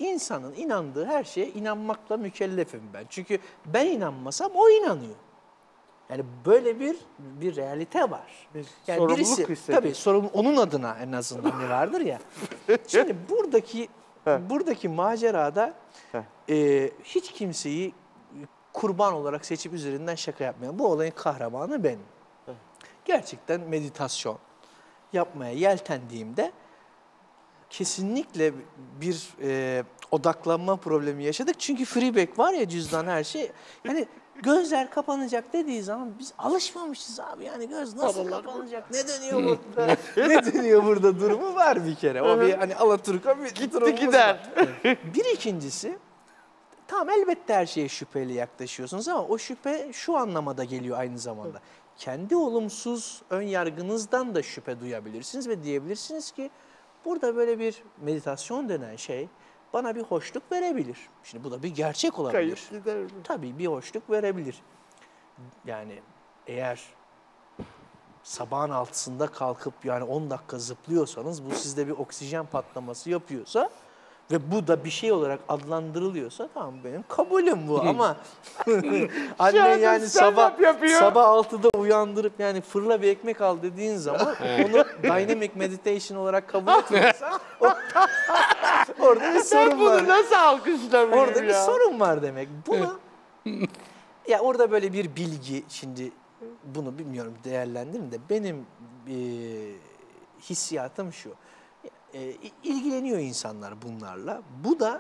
insanın inandığı her şeye inanmakla mükellefim ben. Çünkü ben inanmasam o inanıyor. Yani böyle bir realite var. Yani sorumluluk birisi, hissediyor. tabii onun adına en azından ne vardır ya. Şimdi buradaki macerada hiç kimseyi kurban olarak seçip üzerinden şaka yapmayan, bu olayın kahramanı benim. Gerçekten meditasyon yapmaya yeltendiğimde kesinlikle bir odaklanma problemi yaşadık. Çünkü freeback var ya, cüzdan, her şey. Yani gözler kapanacak dediği zaman biz alışmamışız abi. Yani göz nasıl kapanacak? Ne dönüyor burada? Ne dönüyor burada durumu var bir kere. O bir hani Alaturka bir durumumuz gider. var. Bir ikincisi, tamam elbette her şeye şüpheli yaklaşıyorsunuz ama o şüphe şu anlamada geliyor aynı zamanda. Kendi olumsuz ön yargınızdan da şüphe duyabilirsiniz ve diyebilirsiniz ki burada böyle bir meditasyon denen şey bana bir hoşluk verebilir. Şimdi bu da bir gerçek olabilir. Kayıp gider mi? Tabii bir hoşluk verebilir. Yani eğer sabahın altısında kalkıp yani 10 dakika zıplıyorsanız, bu sizde bir oksijen patlaması yapıyorsa ve bu da bir şey olarak adlandırılıyorsa, tamam benim kabulüm bu ama anne yani sabah 6'da uyandırıp yani fırla bir ekmek al dediğin zaman onu dynamic meditation olarak kabul etmiyorsan orada bir sorun var. Bunu nasıl alkışlamıyorum Orada bir sorun var demek. Buna ya orada böyle bir bilgi, şimdi bunu bilmiyorum değerlendirin de benim hissiyatım şu. İlgileniyor insanlar bunlarla. Bu da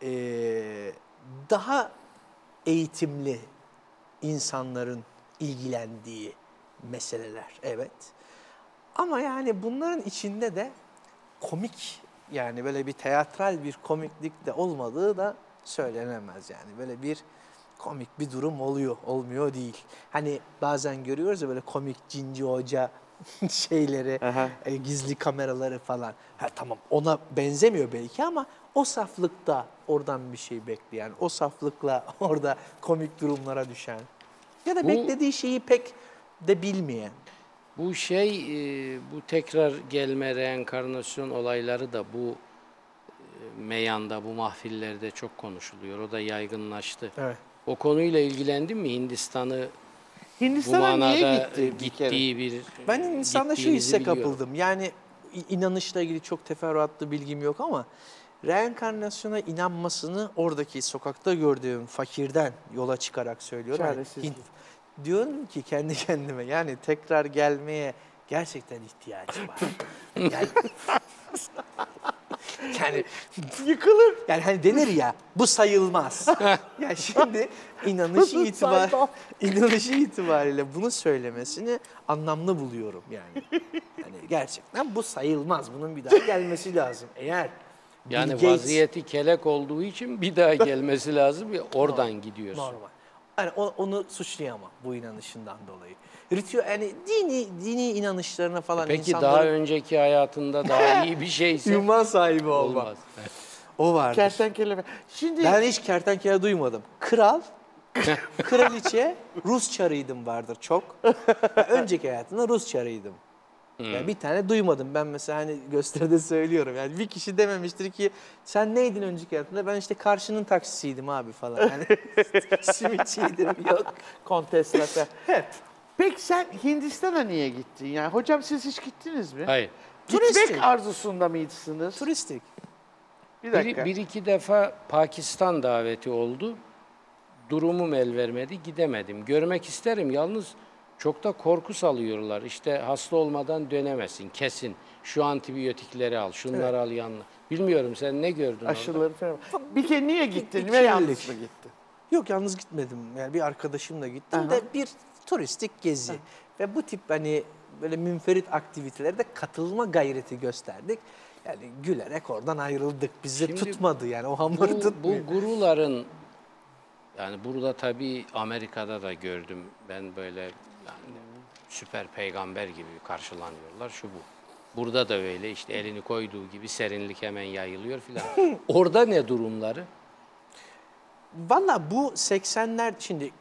daha eğitimli insanların ilgilendiği meseleler. Evet. Ama yani bunların içinde de komik, yani böyle bir teatral bir komiklik de olmadığı da söylenemez yani. Böyle bir komik bir durum oluyor, olmuyor değil. Hani bazen görüyoruz ya böyle komik cinci hoca şeyleri, gizli kameraları falan. Ha, tamam ona benzemiyor belki ama o saflıkta oradan bir şey bekleyen, o saflıkla orada komik durumlara düşen ya da beklediği şeyi pek de bilmeyen. Bu bu tekrar gelme, reenkarnasyon olayları da bu meyanda, bu mahfillerde çok konuşuluyor. O da yaygınlaştı. Evet. O konuyla ilgilendin mi? Hindistan'a niye gittiği bir Ben insanda şu hisse kapıldım. Yani inanışla ilgili çok teferruatlı bilgim yok ama reenkarnasyona inanmasını oradaki sokakta gördüğüm fakirden yola çıkarak söylüyorum. Yani diyorum ki kendi kendime, yani tekrar gelmeye gerçekten ihtiyacı var. Yani yıkılır. Yani hani denir ya, bu sayılmaz. Ya şimdi inanışı itibariyle bunu söylemesini anlamlı buluyorum yani. Yani gerçekten bu sayılmaz. Bunun bir daha gelmesi lazım. Eğer yani Bill Gates, vaziyeti kelek olduğu için bir daha gelmesi lazım ya, oradan gidiyorsun. Normal. Yani onu suçlayamam bu inanışından dolayı. Yani dini inanışlarına falan Peki insanların... daha önceki hayatında daha iyi bir şeyse... Ünvan sahibi olmaz. O vardır. Kertenkele. Şimdi Ben hiç kertenkele duymadım. Kraliçe, Rus çarıydım vardır çok. Önceki hayatımda Rus çarıydım. Yani bir tane duymadım. Ben mesela hani gösteride söylüyorum. Yani bir kişi dememiştir ki sen neydin önceki hayatında? Ben işte karşının taksisiydim abi falan. Yani simitçiydim, yok. kontestlata. Peki sen Hindistan'a niye gittin? Yani hocam siz hiç gittiniz mi? Hayır. Gitmek Turistik. arzusunda mıydınız? Turistik. Bir dakika. Bir iki defa Pakistan daveti oldu. Durumum el vermedi, gidemedim. Görmek isterim, yalnız çok da korku salıyorlar. İşte hasta olmadan dönemezsin, kesin. Şu antibiyotikleri al, şunları al yanına. Bilmiyorum, sen ne gördün Aşıları falan. Bir kere niye gittin İki ve yıllık. yalnız mı gittin? Yok, yalnız gitmedim. Yani bir arkadaşımla gittim de bir turistik gezi. Ve bu tip hani böyle münferit aktivitelerde katılma gayreti gösterdik. Yani gülerek oradan ayrıldık. Bizi Şimdi tutmadı yani, o hamur tutmuyor. Bu guruların, yani burada tabii Amerika'da da gördüm. Ben böyle yani süper peygamber gibi karşılanıyorlar, şu bu. Burada da öyle, işte elini koyduğu gibi serinlik hemen yayılıyor filan. Orada ne durumları? Valla bu 80'ler şimdi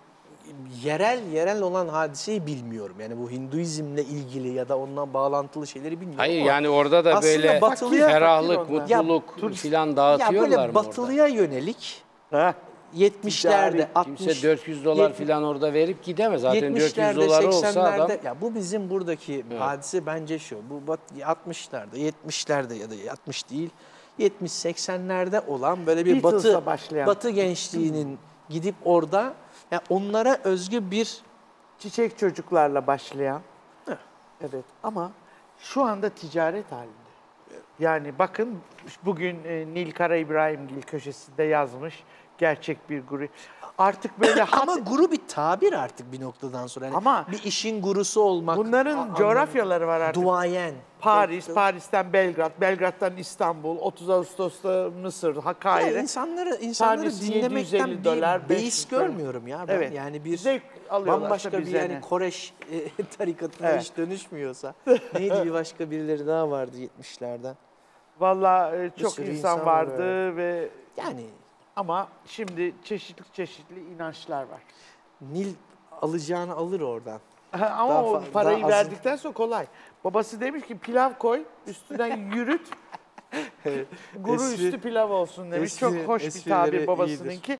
yerel olan hadiseyi bilmiyorum. Yani bu Hinduizmle ilgili ya da onunla bağlantılı şeyleri bilmiyorum. Hayır ama yani orada da aslında böyle Batılı'ya- ferahlık, fakir onlar. mutluluk filan ya dağıtıyorlar böyle mı Batılı'ya yönelik Heh. 70'lerde, orada? Kimse 400 dolar filan orada verip gidemez. Zaten 400 70'lerde, doları olsa 80'lerde adam... ya bu bizim buradaki hadise bence şu. Bu 60'larda, 70'lerde ya da 60 değil, 70-80'lerde olan böyle bir Beatles'la başlayan. batı gençliğinin gidip orada ya onlara özgü bir Çiçek çocuklarla başlayan. Evet ama şu anda ticaret halinde. Yani bakın bugün Nil Kara İbrahimgil köşesinde yazmış gerçek bir guru. Artık böyle ama guru bir tabir artık bir noktadan sonra. Yani Ama bir işin gurusu olmak. bunların coğrafyaları var artık. Duayen. Paris, Paris'ten Belgrad, Belgrad'dan İstanbul, 30 Ağustos'ta Mısır, Ya Hakkari. insanları Tanesi dinlemekten 750 dolar, bir 500 beis dolar. görmüyorum ya ben. Evet. Yani bir Zevk alıyorlar bambaşka tabii bir bize yani ne. Koreş tarikatına Evet. hiç dönüşmüyorsa. Neydi bir başka birileri daha vardı 70'lerden. Vallahi çok sürü insan insan var vardı ve Yani ama şimdi çeşitli inançlar var. Nil alacağını alır oradan. Ama Daha o fa- parayı daha az- verdikten sonra kolay. Babası demiş ki pilav koy, üstünden yürüt. Guru Espri- üstü pilav olsun demiş. Çok hoş bir esprileri tabir babasınınki.